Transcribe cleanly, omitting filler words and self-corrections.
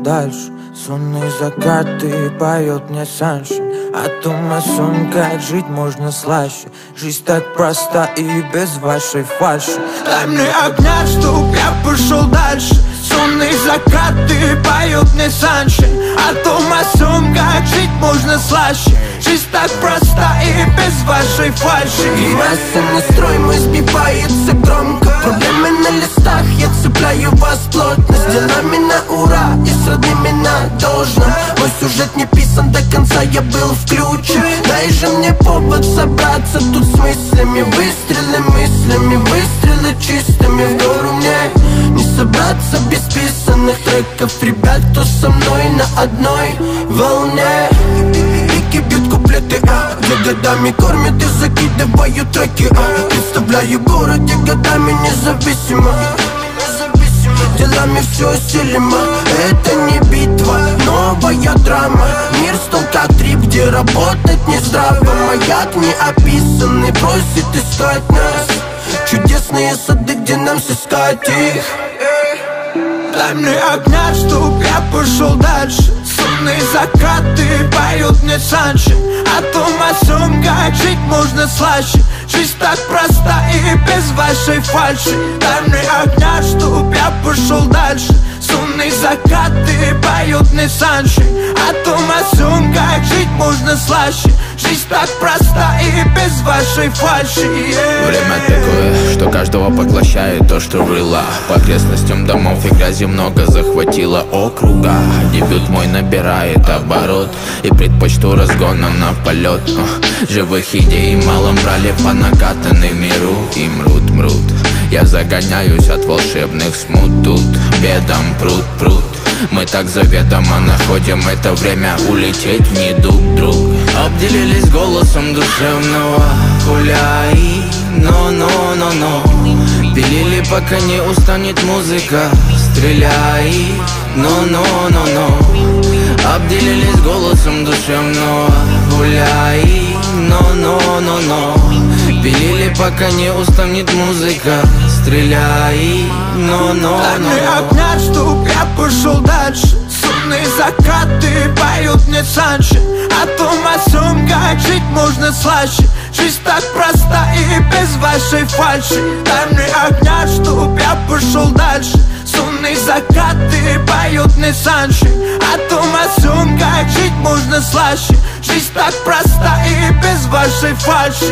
дальше. Сонные закаты поет мне Саншин о том, о сом, как жить можно слаще. Жизнь так проста и без вашей фальши. Дай мне огня, чтоб я пошел дальше. Сонные закаты поет мне Саншин о том, о сом, как жить можно слаще. Жизнь так проста и без вашей фальши. И массовый строй мой сбивается громко. Проблемы на листах, я цепляю вас плотно. С делами на ура и с родными на должно. Мой сюжет не писан до конца, я был включен. Дай же мне повод собраться тут с мыслями. Выстрелы мыслями, выстрелы чистыми. В гору мне не собраться без писанных треков. Ребят, кто со мной на одной волне. Пики бьют куплеты, где годами кормят и закидывают треки, представляю город, где годами независимо. Делами все усилимо. Это не битва, новая драма. Мир стал как трип, где работать не здраво. Маяк не описанный просит искать нас. Чудесные сады, где нам сыскать их. Дай мне огня, чтоб я пошел дальше. Сонные закаты поют мне Саншин о том, о сом, как жить можно слаще. Жизнь так проста и без вашей фальши. Дай мне огня, чтоб я пошел дальше. Сонные закаты поют мне Саншин о том, о сом, как жить можно слаще. Жизнь так проста и без вашей фальши. Время такое, что каждого поглощает то, что рыла. По окрестностям домов и грязи много захватило округа. Дебют мой набирает оборот и предпочту разгона на полет. Живых идей мало брали по накатанной миру и мрут. Я загоняюсь от волшебных смут. Тут бедам пруд. Мы так заведомо находим это время улететь в недуг друг. Обделились голосом душевного гуляй, но пилили, пока не устанет музыка. Стреляй, но обделились голосом душевного гуляй, но пилили, пока не устанет музыка. Стреляй, но Дай мне огня, чтоб я пошел дальше. Сонные закаты поют мне Саншин о том, о сом, как жить можно слаще. Жизнь так проста и без вашей фальши. Дай мне огня, чтоб я пошел дальше. Сонные закаты поют мне Саншин о том, о сом, как жить можно слаще. Жизнь так проста и без вашей фальши.